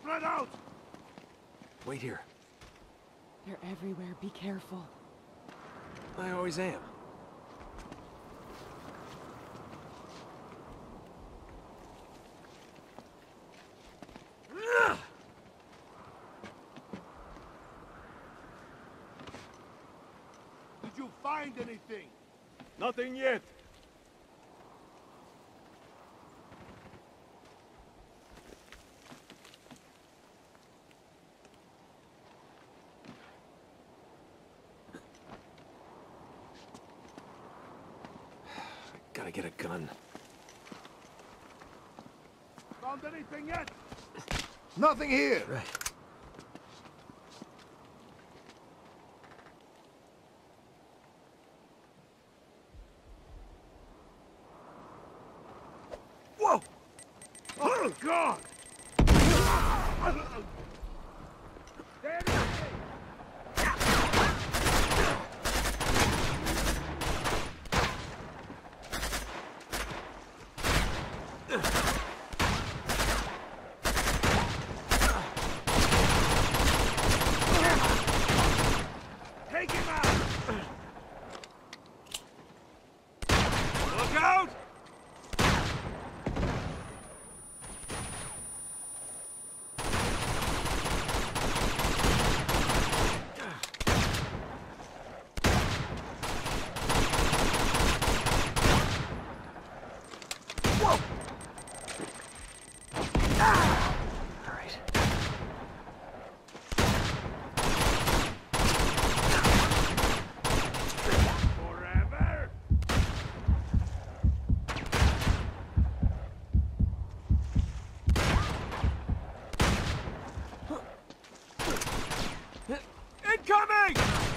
Spread out! Wait here. They're everywhere. Be careful. I always am. Did you find anything? Nothing yet. Gotta get a gun. Found anything yet? Nothing here. Right. Whoa! Oh, God! Take him out! Look out! Whoa! All right. Forever! Incoming!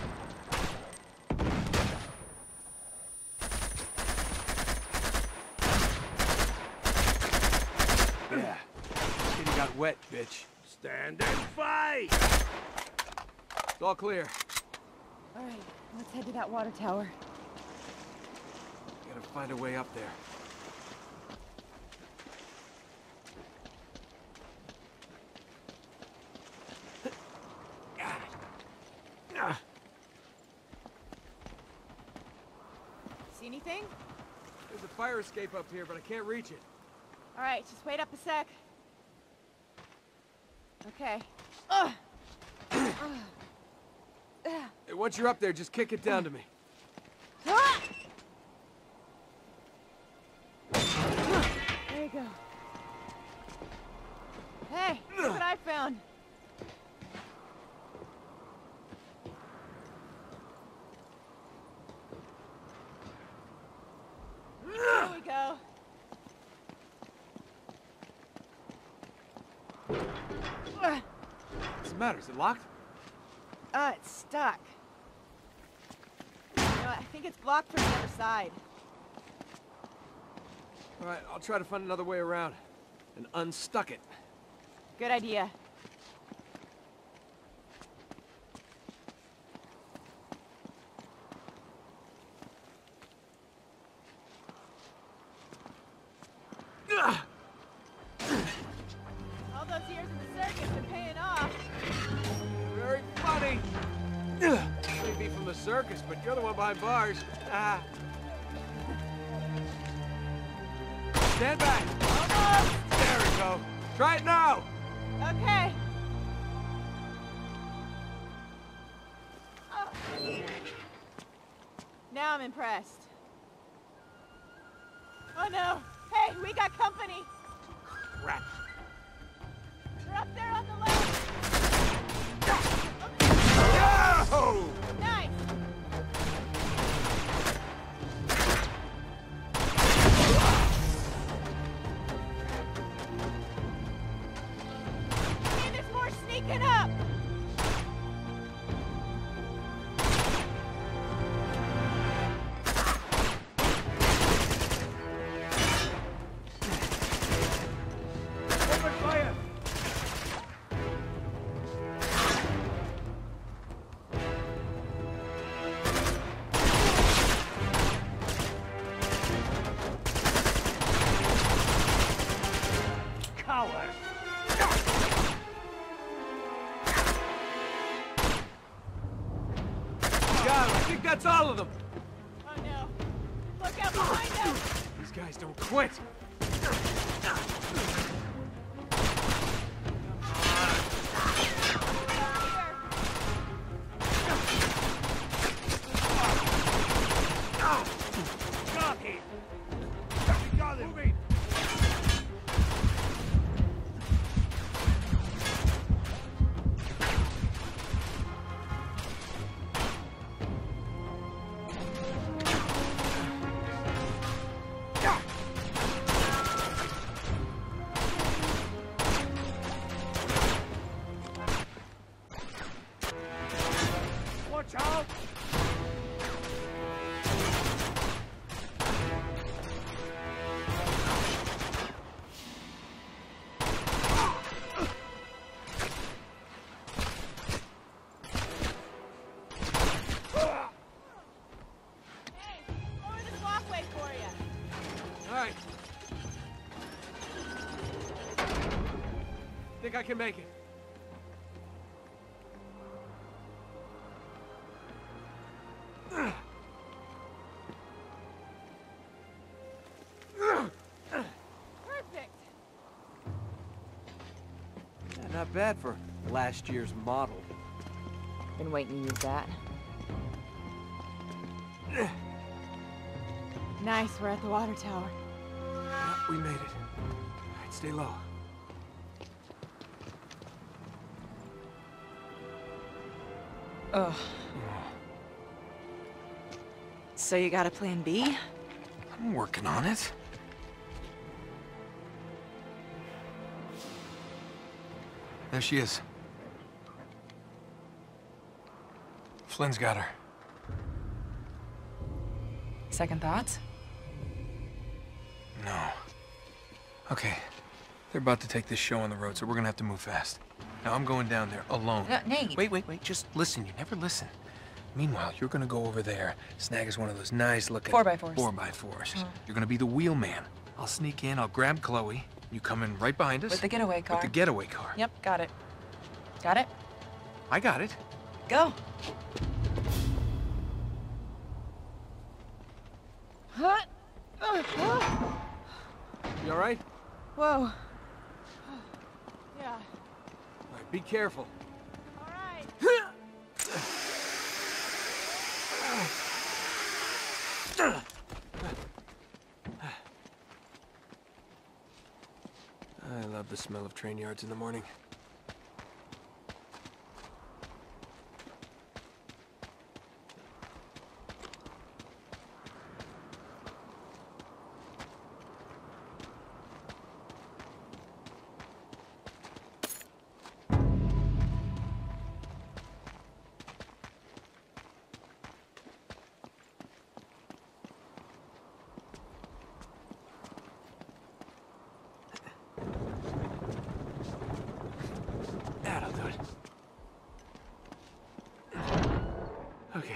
Yeah. Kitty got wet, bitch. Stand and fight! It's all clear. All right, let's head to that water tower. Gotta find a way up there. See anything? There's a fire escape up here, but I can't reach it. All right, just wait up a sec. Okay. Ugh. Hey, once you're up there, just kick it down to me. Ah! There you go. Hey, look what I found. There we go. What's the matter? Is it locked? It's stuck. You know, I think it's blocked from the other side. All right, I'll try to find another way around and unstuck it. Good idea. All those years in the circus are paying off. Very funny. May be from the circus, but you're the one behind bars. Ah. Stand back. Almost. There we go. Try it now. Okay. Now I'm impressed. Oh no! Hey, we got company! Crap. They're up there on the left! Oh! Nice! Hey, there's more sneaking up! Open fire! Coward! think that's all of them. Oh no. Look out behind us! These guys don't quit. Got him! We got him! Moving! Watch out! Hey, lower this walkway for you. All right. Think I can make it. Perfect. Yeah, not bad for last year's model. Been waiting to use that. Nice, we're at the water tower. Yeah, we made it. All right, stay low. Ugh. So you got a plan B? I'm working on it. There she is. Flynn's got her. Second thoughts? No. Okay. They're about to take this show on the road, so we're gonna have to move fast. Now I'm going down there alone. Nate! Wait. Just listen. You never listen. Meanwhile, you're gonna go over there, snag us one of those nice-looking 4x4s. 4x4s. You're gonna be the wheelman. I'll sneak in, I'll grab Chloe. You come in right behind us. With the getaway car. With the getaway car. Yep, got it. Got it? I got it. Go! Huh? You all right? Whoa. Yeah. All right, be careful. All right. I love the smell of train yards in the morning. That'll do it. Okay.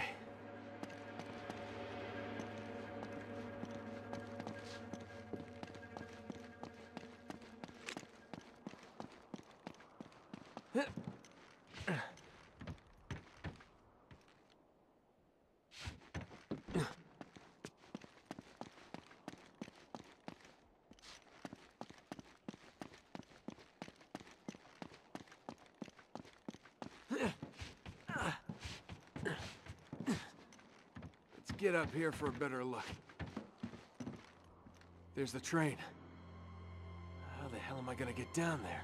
Let's get up here for a better look. There's the train. How the hell am I gonna get down there?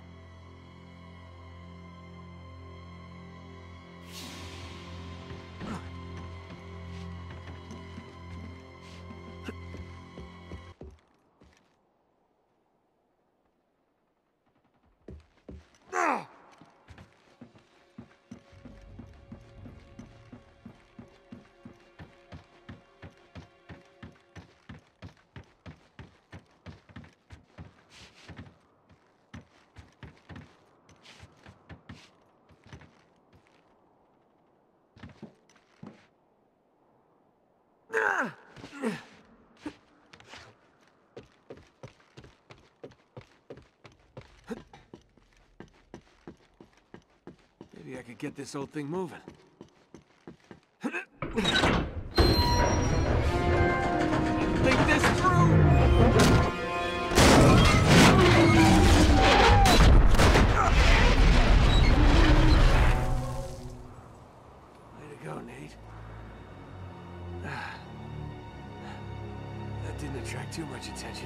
Maybe I could get this old thing moving. Way to go, Nate. That didn't attract too much attention.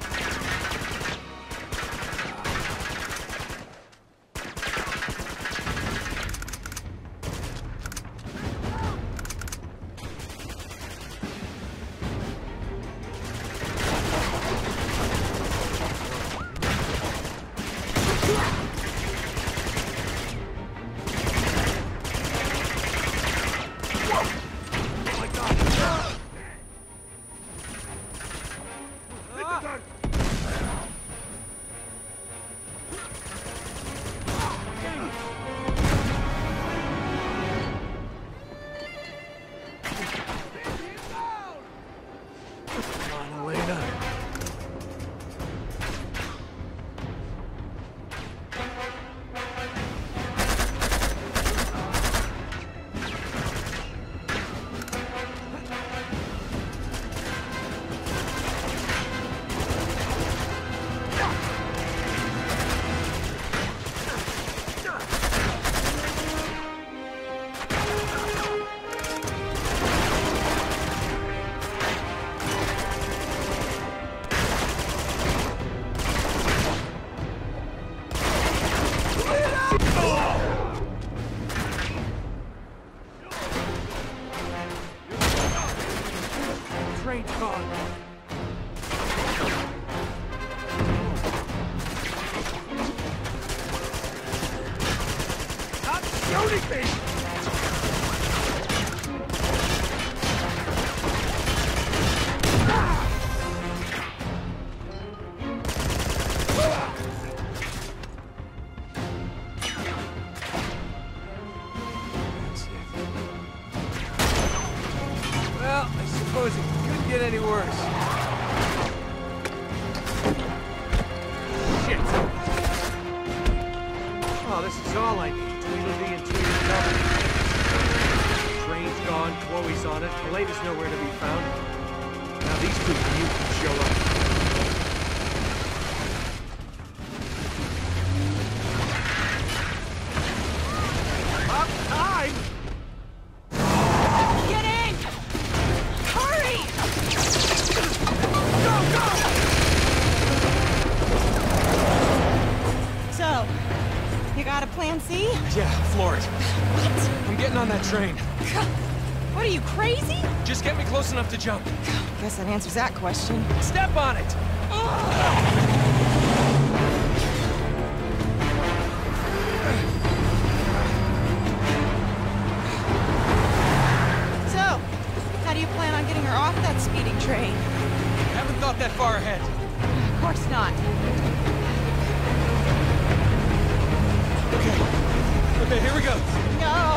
Train's gone. Stop shooting me! Well, I suppose it couldn't get any worse. Shit. Oh, this is all I need. Tweedledee and Tweedledee. Train's gone, Chloe's on it, the latest nowhere to be found. Now these two mutants show up. Up time! Get in! Hurry! Go, go! So, you got a plan C? Yeah, floor it. What? I'm getting on that train. What are you, crazy? Just get me close enough to jump. Guess that answers that question. Step on it! So, how do you plan on getting her off that speeding train? Haven't thought that far ahead. Of course not. Okay, here we go. No!